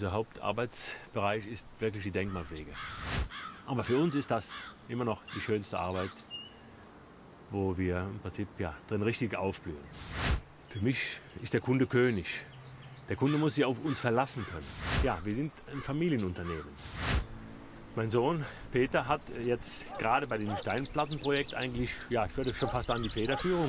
Unser Hauptarbeitsbereich ist wirklich die Denkmalpflege. Aber für uns ist das immer noch die schönste Arbeit, wo wir im Prinzip drin richtig aufblühen. Für mich ist der Kunde König. Der Kunde muss sich auf uns verlassen können. Ja, wir sind ein Familienunternehmen. Mein Sohn Peter hat jetzt gerade bei dem Steinplattenprojekt eigentlich, ich würde schon fast sagen, die Federführung.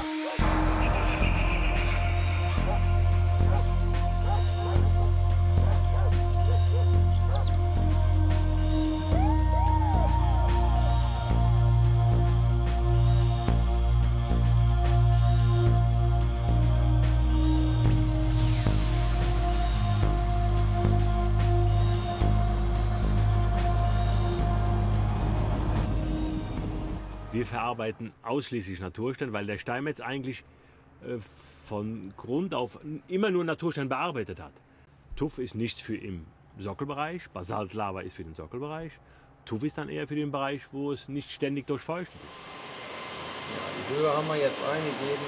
Wir verarbeiten ausschließlich Naturstein, weil der Steinmetz eigentlich von Grund auf immer nur Naturstein bearbeitet hat. Tuff ist nichts für im Sockelbereich, Basaltlava ist für den Sockelbereich. Tuff ist dann eher für den Bereich, wo es nicht ständig durchfeuchtet ist. Ja, die Höhe haben wir jetzt eingegeben.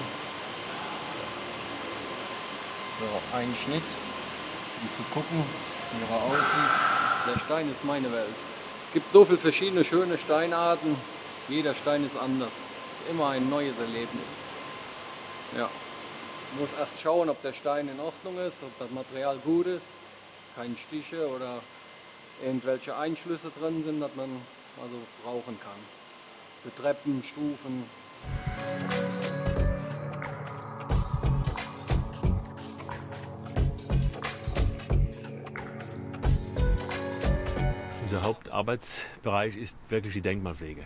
So, einen Schnitt, um zu gucken, wie er aussieht. Der Stein ist meine Welt. Es gibt so viele verschiedene schöne Steinarten. Jeder Stein ist anders. Es ist immer ein neues Erlebnis. Ja. Man muss erst schauen, ob der Stein in Ordnung ist, ob das Material gut ist, keine Stiche oder irgendwelche Einschlüsse drin sind, dass man also brauchen kann. Für Treppen, Stufen. Unser Hauptarbeitsbereich ist wirklich die Denkmalpflege.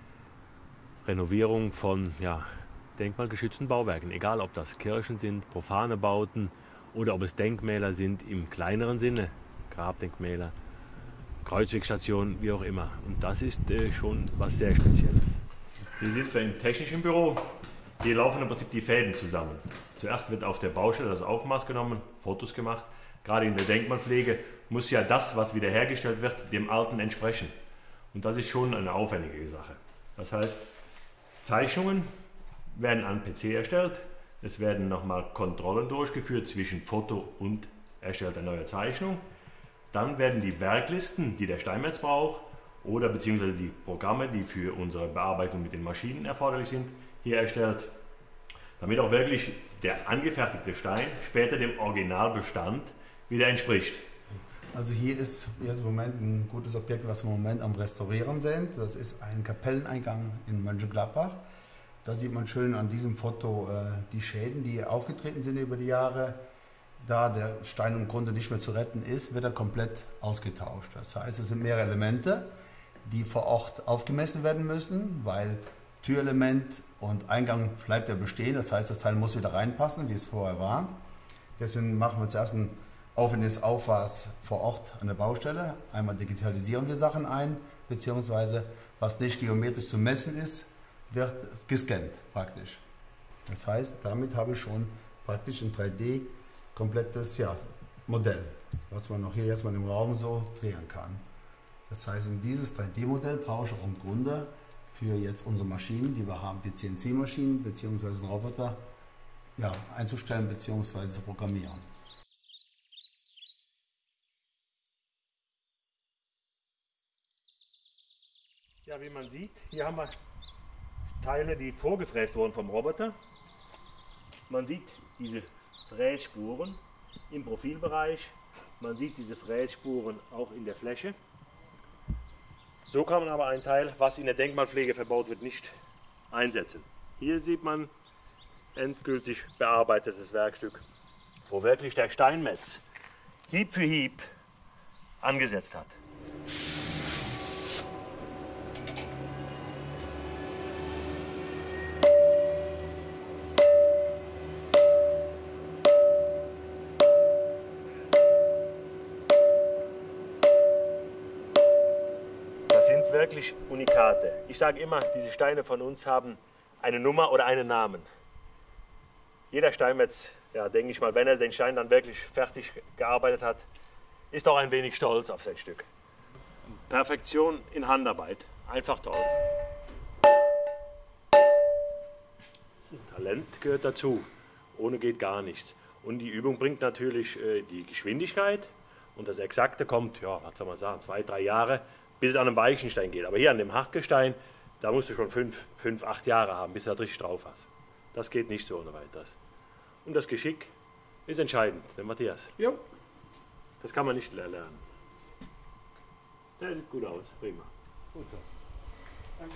Renovierung von denkmalgeschützten Bauwerken, egal ob das Kirchen sind, profane Bauten oder ob es Denkmäler sind im kleineren Sinne, Grabdenkmäler, Kreuzwegstationen, wie auch immer. Und das ist schon was sehr Spezielles. Hier sind wir im technischen Büro. Hier laufen im Prinzip die Fäden zusammen. Zuerst wird auf der Baustelle das Aufmaß genommen, Fotos gemacht. Gerade in der Denkmalpflege muss ja das, was wiederhergestellt wird, dem Alten entsprechen. Und das ist schon eine aufwendige Sache. Das heißt, Zeichnungen werden an PC erstellt. Es werden nochmal Kontrollen durchgeführt zwischen Foto und erstellter neuer Zeichnung. Dann werden die Werklisten, die der Steinmetz braucht, oder beziehungsweise die Programme, die für unsere Bearbeitung mit den Maschinen erforderlich sind, hier erstellt. Damit auch wirklich der angefertigte Stein später dem Originalbestand wieder entspricht. Also hier ist im Moment ein gutes Objekt, was wir im Moment am Restaurieren sind. Das ist ein Kapelleneingang in Mönchengladbach. Da sieht man schön an diesem Foto die Schäden, die aufgetreten sind über die Jahre. Da der Stein im Grunde nicht mehr zu retten ist, wird er komplett ausgetauscht. Das heißt, es sind mehrere Elemente, die vor Ort aufgemessen werden müssen, weil Türelement und Eingang bleibt ja bestehen. Das heißt, das Teil muss wieder reinpassen, wie es vorher war. Deswegen machen wir zuerst ein aufwendiges Aufmaß vor Ort an der Baustelle. Einmal digitalisieren wir Sachen ein, beziehungsweise was nicht geometrisch zu messen ist, wird gescannt praktisch. Das heißt, damit habe ich schon praktisch ein 3D komplettes Modell, was man noch hier jetzt mal im Raum so drehen kann. Das heißt, in dieses 3D-Modell brauche ich auch im Grunde für jetzt unsere Maschinen, die wir haben, die CNC-Maschinen bzw. einen Roboter, einzustellen bzw. zu programmieren. Ja, wie man sieht, hier haben wir Teile, die vorgefräst wurden vom Roboter. Man sieht diese Frässpuren im Profilbereich. Man sieht diese Frässpuren auch in der Fläche. So kann man aber ein Teil, was in der Denkmalpflege verbaut wird, nicht einsetzen. Hier sieht man endgültig bearbeitetes Werkstück, wo wirklich der Steinmetz Hieb für Hieb angesetzt hat. Wirklich Unikate. Ich sage immer, diese Steine von uns haben eine Nummer oder einen Namen. Jeder Steinmetz, denke ich mal, wenn er den Stein dann wirklich fertig gearbeitet hat, ist auch ein wenig stolz auf sein Stück. Perfektion in Handarbeit, einfach toll. Talent gehört dazu, ohne geht gar nichts. Und die Übung bringt natürlich die Geschwindigkeit Und das Exakte kommt, ja, was soll man sagen, 2, 3 Jahre, bis es an einem weichen Stein geht. Aber hier an dem Hartgestein, da musst du schon 5, 8 Jahre haben, bis du das richtig drauf hast. Das geht nicht so ohne weiteres. Und das Geschick ist entscheidend, der Matthias. Jo. Das kann man nicht lernen. Der sieht gut aus, prima. Gut so. Danke.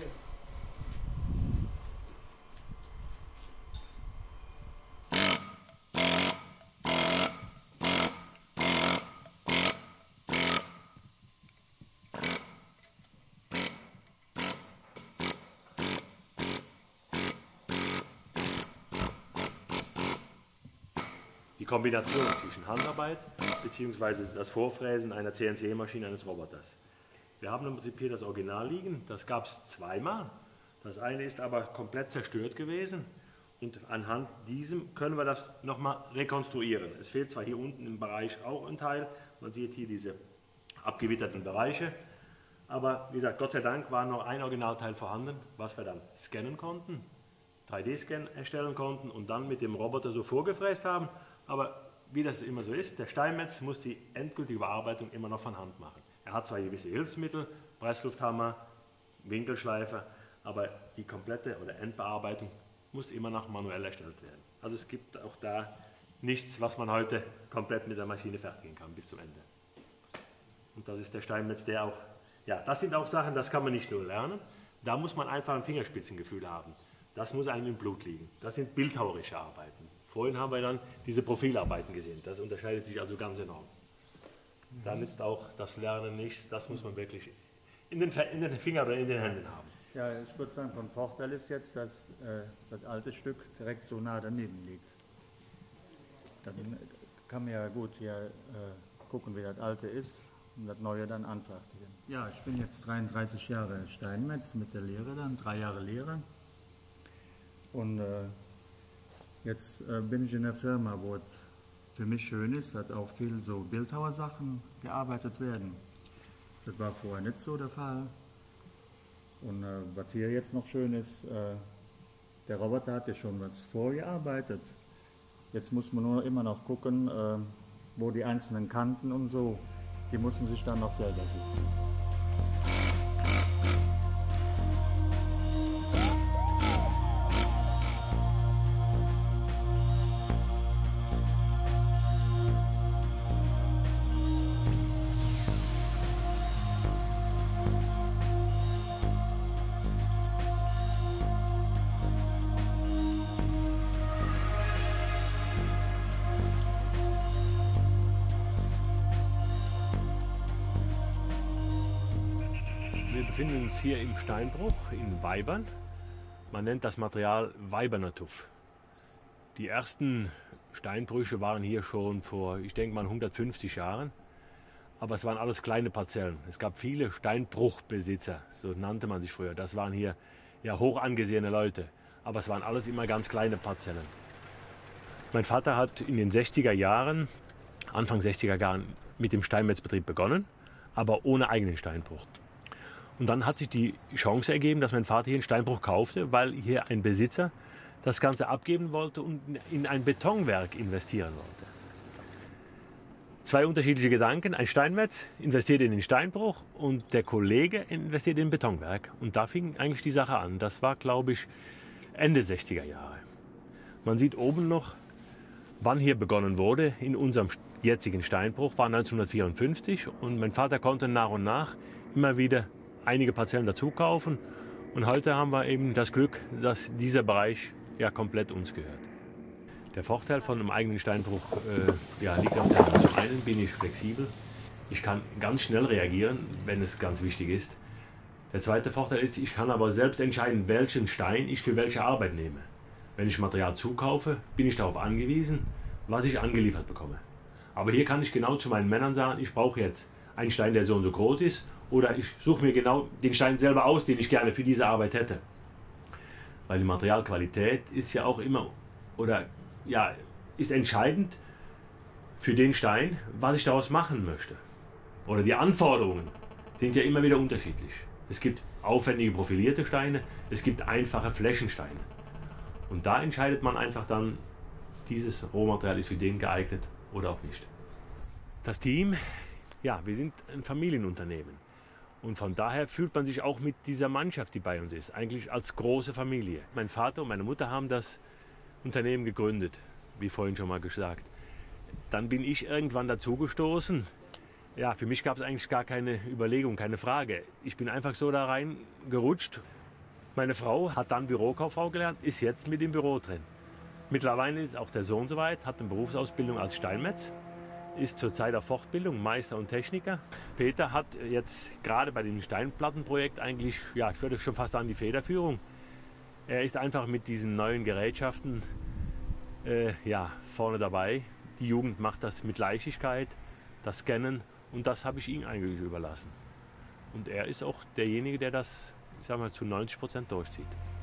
Die Kombination zwischen Handarbeit bzw. das Vorfräsen einer CNC-Maschine eines Roboters. Wir haben im Prinzip hier das Original liegen, das gab es zweimal. Das eine ist aber komplett zerstört gewesen und anhand diesem können wir das nochmal rekonstruieren. Es fehlt zwar hier unten im Bereich auch ein Teil, man sieht hier diese abgewitterten Bereiche, aber wie gesagt, Gott sei Dank war noch ein Originalteil vorhanden, was wir dann scannen konnten, 3D-Scan erstellen konnten und dann mit dem Roboter so vorgefräst haben. Aber wie das immer so ist, der Steinmetz muss die endgültige Bearbeitung immer noch von Hand machen. Er hat zwar gewisse Hilfsmittel, Presslufthammer, Winkelschleifer, aber die komplette oder Endbearbeitung muss immer noch manuell erstellt werden. Also es gibt auch da nichts, was man heute komplett mit der Maschine fertigen kann bis zum Ende. Und das ist der Steinmetz, der auch, ja, das sind auch Sachen, das kann man nicht nur lernen, da muss man einfach ein Fingerspitzengefühl haben. Das muss einem im Blut liegen. Das sind bildhauerische Arbeiten. Vorhin haben wir dann diese Profilarbeiten gesehen. Das unterscheidet sich also ganz enorm. Da nützt auch das Lernen nichts. Das muss man wirklich in den Fingern oder in den Händen haben. Ja, ich würde sagen, von Vorteil ist jetzt, dass das alte Stück direkt so nah daneben liegt. Dann kann man ja gut hier gucken, wie das alte ist und das neue dann anfertigen. Ja, ich bin jetzt 33 Jahre Steinmetz mit der Lehre dann, 3 Jahre Lehre. Und jetzt bin ich in der Firma, wo es für mich schön ist, dass auch viel so Bildhauersachen gearbeitet werden. Das war vorher nicht so der Fall. Und was hier jetzt noch schön ist, der Roboter hat ja schon was vorgearbeitet. Jetzt muss man nur immer noch gucken, wo die einzelnen Kanten und so, die muss man sich dann noch selber suchen. Wir befinden uns hier im Steinbruch in Weibern. Man nennt das Material Weiberner Tuff. Die ersten Steinbrüche waren hier schon vor, ich denke mal, 150 Jahren. Aber es waren alles kleine Parzellen. Es gab viele Steinbruchbesitzer, so nannte man sich früher. Das waren hier ja hoch angesehene Leute. Aber es waren alles immer ganz kleine Parzellen. Mein Vater hat in den 60er Jahren, Anfang 60er Jahren, mit dem Steinmetzbetrieb begonnen, aber ohne eigenen Steinbruch. Und dann hat sich die Chance ergeben, dass mein Vater hier einen Steinbruch kaufte, weil hier ein Besitzer das Ganze abgeben wollte und in ein Betonwerk investieren wollte. Zwei unterschiedliche Gedanken. Ein Steinmetz investiert in den Steinbruch und der Kollege investiert in ein Betonwerk. Und da fing eigentlich die Sache an. Das war, glaube ich, Ende 60er Jahre. Man sieht oben noch, wann hier begonnen wurde. In unserem jetzigen Steinbruch war 1954 und mein Vater konnte nach und nach immer wieder einige Parzellen dazu kaufen. Und heute haben wir eben das Glück, dass dieser Bereich ja komplett uns gehört. Der Vorteil von einem eigenen Steinbruch liegt auf der Hand. Zum einen bin ich flexibel. Ich kann ganz schnell reagieren, wenn es ganz wichtig ist. Der zweite Vorteil ist, ich kann aber selbst entscheiden, welchen Stein ich für welche Arbeit nehme. Wenn ich Material zukaufe, bin ich darauf angewiesen, was ich angeliefert bekomme. Aber hier kann ich genau zu meinen Männern sagen, ich brauche jetzt einen Stein, der so und so groß ist, oder ich suche mir genau den Stein selber aus, den ich gerne für diese Arbeit hätte. Weil die Materialqualität ist ja auch immer, ist entscheidend für den Stein, was ich daraus machen möchte. Oder die Anforderungen sind ja immer wieder unterschiedlich. Es gibt aufwendige profilierte Steine, es gibt einfache Flächensteine. Und da entscheidet man einfach dann, dieses Rohmaterial ist für den geeignet oder auch nicht. Das Team ja, wir sind ein Familienunternehmen. Und von daher fühlt man sich auch mit dieser Mannschaft, die bei uns ist, eigentlich als große Familie. Mein Vater und meine Mutter haben das Unternehmen gegründet, wie vorhin schon mal gesagt. Dann bin ich irgendwann dazugestoßen. Ja, für mich gab es eigentlich gar keine Überlegung, keine Frage. Ich bin einfach so da reingerutscht. Meine Frau hat dann Bürokauffrau gelernt, ist jetzt mit im Büro drin. Mittlerweile ist auch der Sohn soweit, hat eine Berufsausbildung als Steinmetz, ist zurzeit auf Fortbildung, Meister und Techniker. Peter hat jetzt gerade bei dem Steinplattenprojekt eigentlich, ja, ich würde schon fast sagen, die Federführung. Er ist einfach mit diesen neuen Gerätschaften ja, vorne dabei. Die Jugend macht das mit Leichtigkeit, das Scannen, und das habe ich ihm eigentlich überlassen. Und er ist auch derjenige, der das, ich sag mal, zu 90% durchzieht.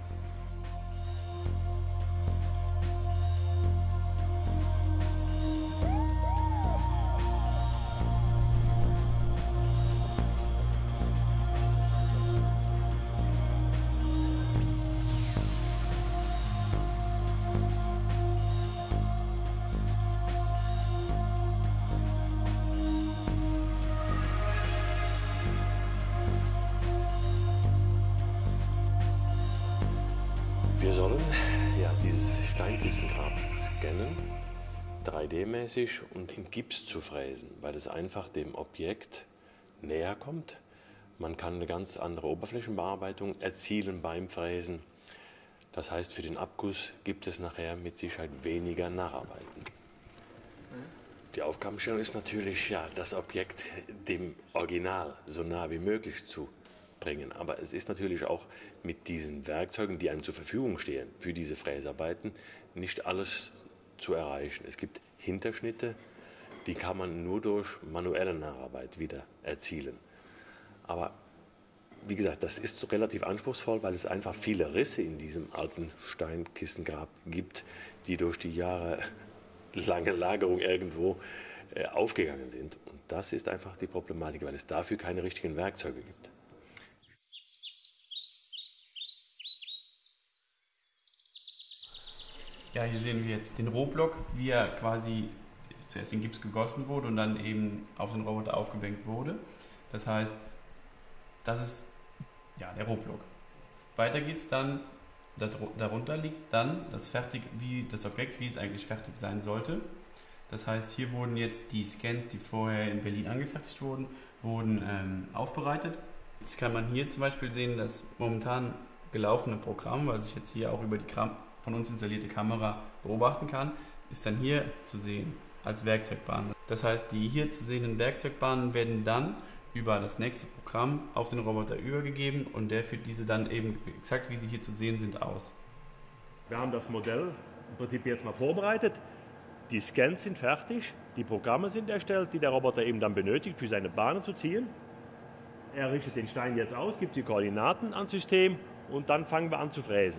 Wir sollen ja dieses Steinkistengrab scannen, 3D-mäßig und in Gips zu fräsen, weil es einfach dem Objekt näher kommt. Man kann eine ganz andere Oberflächenbearbeitung erzielen beim Fräsen. Das heißt, für den Abguss gibt es nachher mit Sicherheit weniger Nacharbeiten. Die Aufgabenstellung ist natürlich, ja, das Objekt dem Original so nah wie möglich zu bringen. Aber es ist natürlich auch mit diesen Werkzeugen, die einem zur Verfügung stehen für diese Fräsarbeiten, nicht alles zu erreichen. Es gibt Hinterschnitte, die kann man nur durch manuelle Nacharbeit wieder erzielen. Aber wie gesagt, das ist relativ anspruchsvoll, weil es einfach viele Risse in diesem alten Steinkistengrab gibt, die durch die jahrelange Lagerung irgendwo aufgegangen sind. Und das ist einfach die Problematik, weil es dafür keine richtigen Werkzeuge gibt. Ja, hier sehen wir jetzt den Rohblock, wie er quasi zuerst in Gips gegossen wurde und dann eben auf den Roboter aufgebenkt wurde. Das heißt, das ist ja der Rohblock. Weiter geht's dann, darunter liegt dann das Objekt, wie es eigentlich fertig sein sollte. Das heißt, hier wurden jetzt die Scans, die vorher in Berlin angefertigt wurden aufbereitet. Jetzt kann man hier zum Beispiel sehen, das momentan gelaufene Programm, was ich jetzt hier auch über die von uns installierte Kamera beobachten kann, ist dann hier zu sehen als Werkzeugbahn. Das heißt, die hier zu sehenden Werkzeugbahnen werden dann über das nächste Programm auf den Roboter übergegeben und der führt diese dann eben exakt, wie sie hier zu sehen sind, aus. Wir haben das Modell im Prinzip jetzt mal vorbereitet. Die Scans sind fertig, die Programme sind erstellt, die der Roboter eben dann benötigt, für seine Bahnen zu ziehen. Er richtet den Stein jetzt aus, gibt die Koordinaten ans System und dann fangen wir an zu fräsen.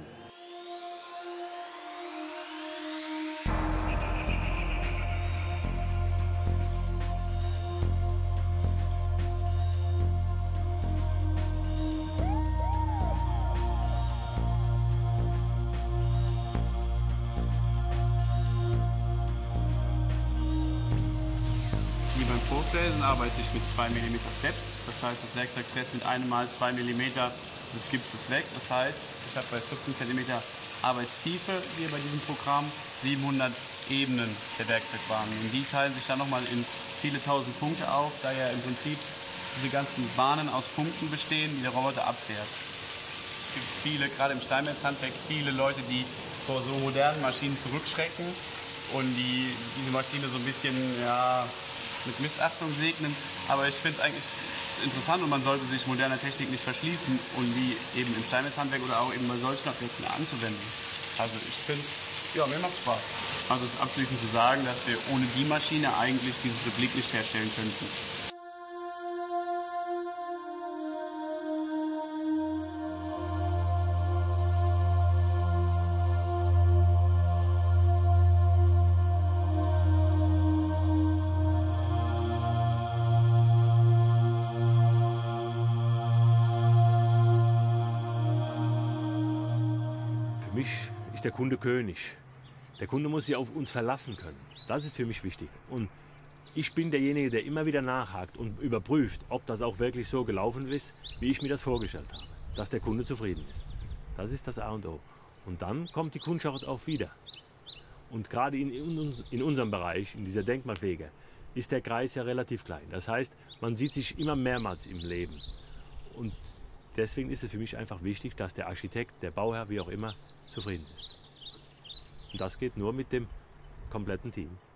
Vorfräsen arbeite ich mit 2 mm Steps, das heißt, das Werkzeug fräst mit einem Mal 2 mm des Gipses weg. Das heißt, ich habe bei 15 cm Arbeitstiefe hier bei diesem Programm 700 Ebenen der Werkzeugbahnen. Und die teilen sich dann nochmal in viele tausend Punkte auf, da ja im Prinzip diese ganzen Bahnen aus Punkten bestehen, die der Roboter abfährt. Es gibt viele, gerade im Steinmetzhandwerk, viele Leute, die vor so modernen Maschinen zurückschrecken und die diese Maschine so ein bisschen, ja, mit Missachtung segnen, aber ich finde es eigentlich interessant und man sollte sich moderner Technik nicht verschließen und die eben im Steinmetzhandwerk oder auch eben bei solchen Objekten anzuwenden. Also ich finde, ja, mir macht Spaß. Also es ist abschließend zu sagen, dass wir ohne die Maschine eigentlich dieses Replik nicht herstellen könnten. Für mich ist der Kunde König. Der Kunde muss sich auf uns verlassen können. Das ist für mich wichtig. Und ich bin derjenige, der immer wieder nachhakt und überprüft, ob das auch wirklich so gelaufen ist, wie ich mir das vorgestellt habe. Dass der Kunde zufrieden ist. Das ist das A und O. Und dann kommt die Kundschaft auch wieder. Und gerade in unserem Bereich, in dieser Denkmalpflege, ist der Kreis ja relativ klein. Das heißt, man sieht sich immer mehrmals im Leben. Und deswegen ist es für mich einfach wichtig, dass der Architekt, der Bauherr, wie auch immer, zufrieden ist. Und das geht nur mit dem kompletten Team.